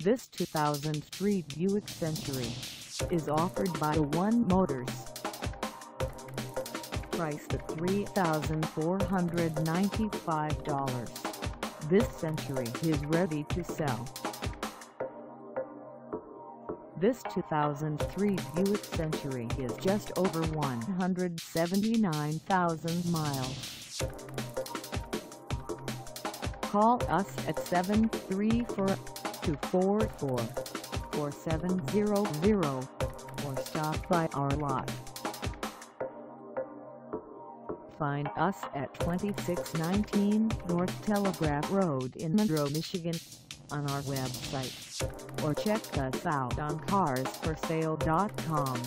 This 2003 Buick Century is offered by One Motors. Priced at $3,495, this Century is ready to sell. This 2003 Buick Century is just over 179,000 miles. Call us at 734-244-4700 or stop by our lot. Find us at 2619 North Telegraph Road in Monroe, Michigan, on our website, or check us out on carsforsale.com.